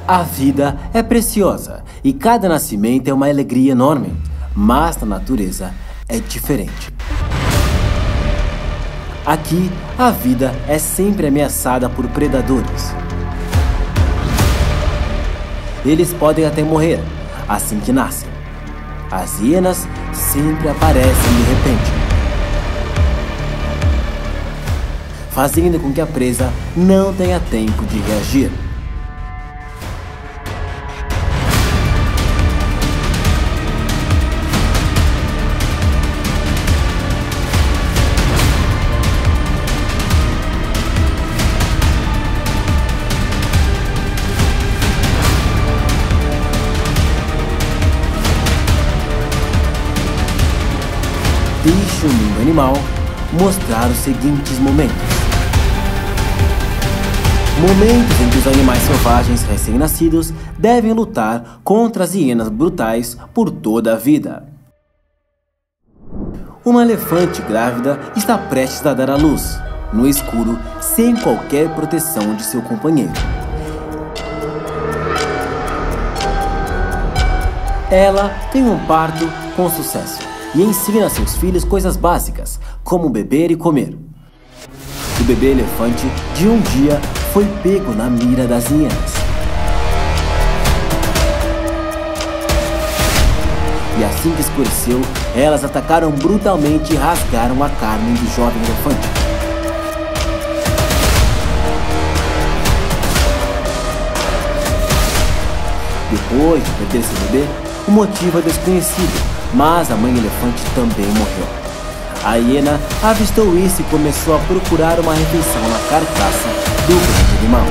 A vida é preciosa e cada nascimento é uma alegria enorme, mas na natureza é diferente. Aqui, a vida é sempre ameaçada por predadores. Eles podem até morrer assim que nascem. As hienas sempre aparecem de repente, fazendo com que a presa não tenha tempo de reagir. Deixe o mundo animal mostrar os seguintes momentos. Momentos em que os animais selvagens recém-nascidos devem lutar contra as hienas brutais por toda a vida. Uma elefante grávida está prestes a dar à luz, no escuro, sem qualquer proteção de seu companheiro. Ela tem um parto com sucesso e ensina a seus filhos coisas básicas, como beber e comer. O bebê elefante de um dia foi pego na mira das hienas. E assim que escureceu, elas atacaram brutalmente e rasgaram a carne do jovem elefante. Depois de perder seu bebê, o motivo é desconhecido, mas a mãe elefante também morreu. A hiena avistou isso e começou a procurar uma refeição na carcaça do grande animal.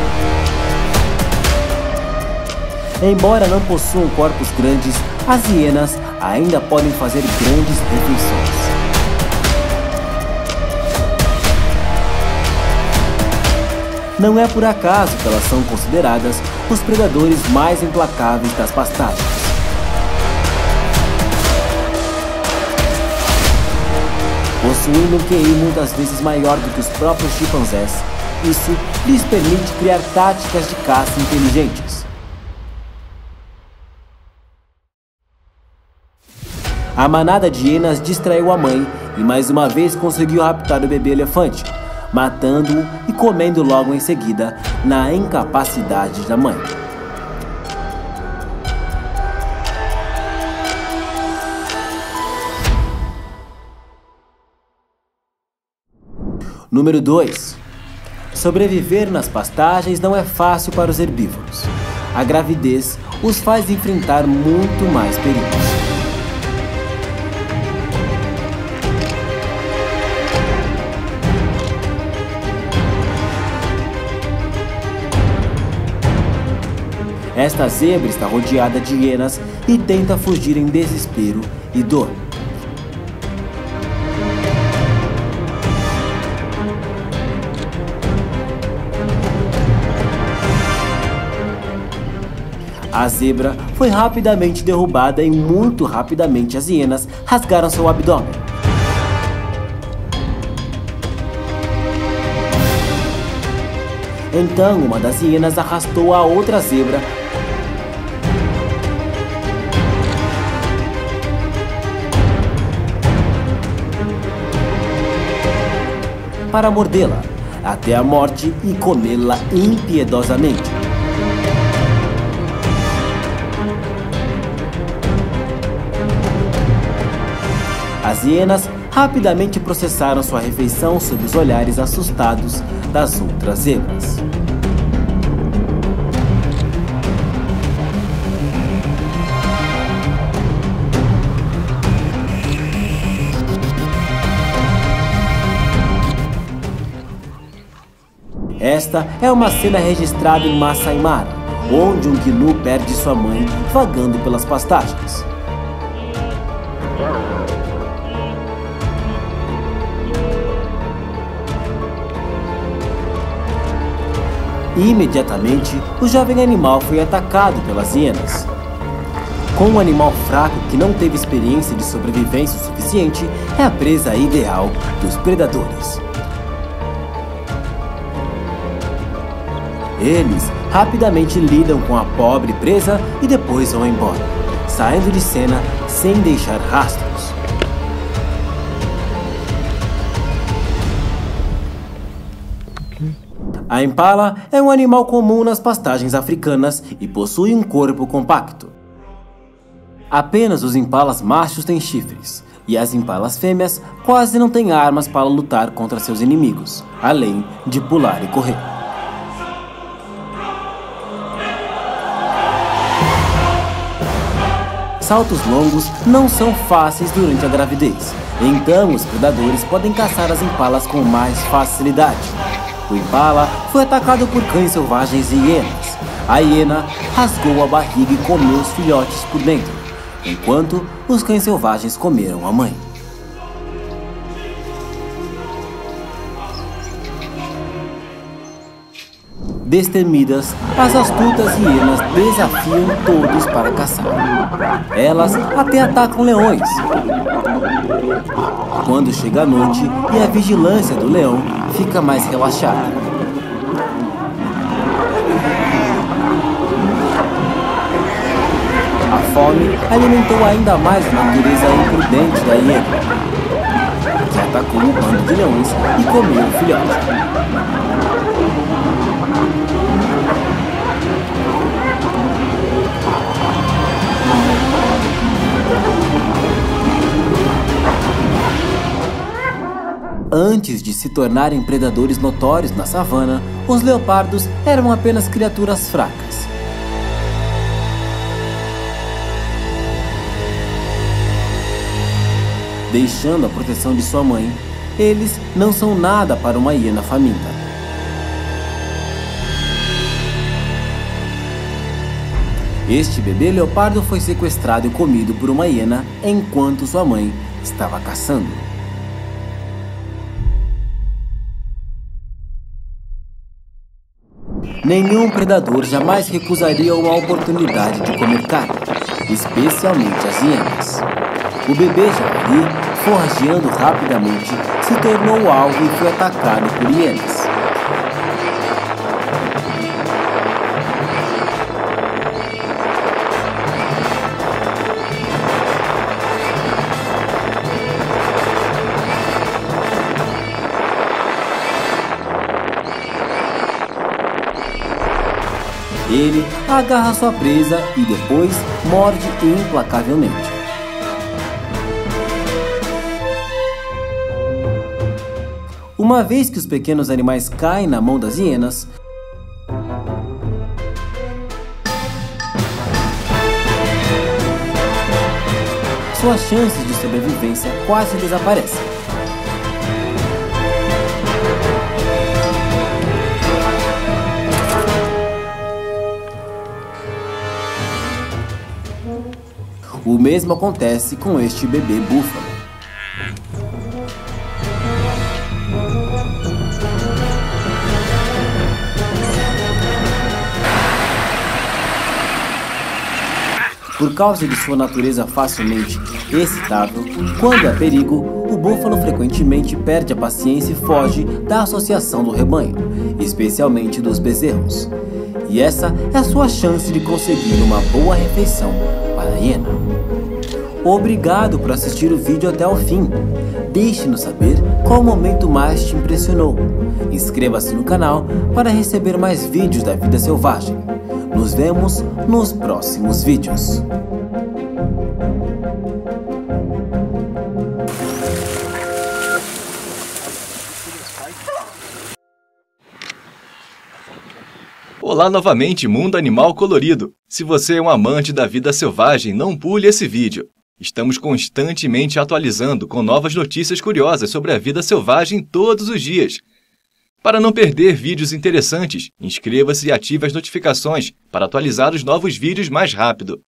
Embora não possuam corpos grandes, as hienas ainda podem fazer grandes refeições. Não é por acaso que elas são consideradas os predadores mais implacáveis das pastagens. Possuindo um QI muitas vezes maior do que os próprios chimpanzés, isso lhes permite criar táticas de caça inteligentes. A manada de hienas distraiu a mãe e mais uma vez conseguiu raptar o bebê elefante, matando-o e comendo logo em seguida, na incapacidade da mãe. Número 2. Sobreviver nas pastagens não é fácil para os herbívoros. A gravidez os faz enfrentar muito mais perigos. Esta zebra está rodeada de hienas e tenta fugir em desespero e dor. A zebra foi rapidamente derrubada e muito rapidamente as hienas rasgaram seu abdômen. Então uma das hienas arrastou a outra zebra para mordê-la até a morte e comê-la impiedosamente. As hienas rapidamente processaram sua refeição sob os olhares assustados das outras zebras. Esta é uma cena registrada em Masai Mara, onde um gnu perde sua mãe vagando pelas pastagens. Imediatamente, o jovem animal foi atacado pelas hienas. Com um animal fraco que não teve experiência de sobrevivência o suficiente, é a presa ideal dos predadores. Eles rapidamente lidam com a pobre presa e depois vão embora, saindo de cena sem deixar rastros. A impala é um animal comum nas pastagens africanas e possui um corpo compacto. Apenas os impalas machos têm chifres, e as impalas fêmeas quase não têm armas para lutar contra seus inimigos, além de pular e correr. Saltos longos não são fáceis durante a gravidez, então os predadores podem caçar as impalas com mais facilidade. O impala foi atacado por cães selvagens e hienas. A hiena rasgou a barriga e comeu os filhotes por dentro, enquanto os cães selvagens comeram a mãe. Destemidas, as astutas hienas desafiam todos para caçar. Elas até atacam leões. Quando chega a noite e a vigilância do leão fica mais relaxada. A fome alimentou ainda mais a natureza imprudente da hiena, que atacou um bando de leões e comeu o filhote. Antes de se tornarem predadores notórios na savana, os leopardos eram apenas criaturas fracas. Deixando a proteção de sua mãe, eles não são nada para uma hiena faminta. Este bebê leopardo foi sequestrado e comido por uma hiena enquanto sua mãe estava caçando. Nenhum predador jamais recusaria uma oportunidade de comer carne, especialmente as hienas. O bebê javali, forrageando rapidamente, se tornou alvo e foi atacado por hienas. Ele agarra sua presa e depois morde implacavelmente. Uma vez que os pequenos animais caem na mão das hienas, suas chances de sobrevivência quase desaparecem. O mesmo acontece com este bebê búfalo. Por causa de sua natureza facilmente excitável, quando há perigo, o búfalo frequentemente perde a paciência e foge da associação do rebanho, especialmente dos bezerros. E essa é a sua chance de conseguir uma boa refeição para a hiena. Obrigado por assistir o vídeo até o fim. Deixe-nos saber qual momento mais te impressionou. Inscreva-se no canal para receber mais vídeos da vida selvagem. Nos vemos nos próximos vídeos. Olá novamente, mundo animal colorido! Se você é um amante da vida selvagem, não pule esse vídeo. Estamos constantemente atualizando com novas notícias curiosas sobre a vida selvagem todos os dias. Para não perder vídeos interessantes, inscreva-se e ative as notificações para atualizar os novos vídeos mais rápido.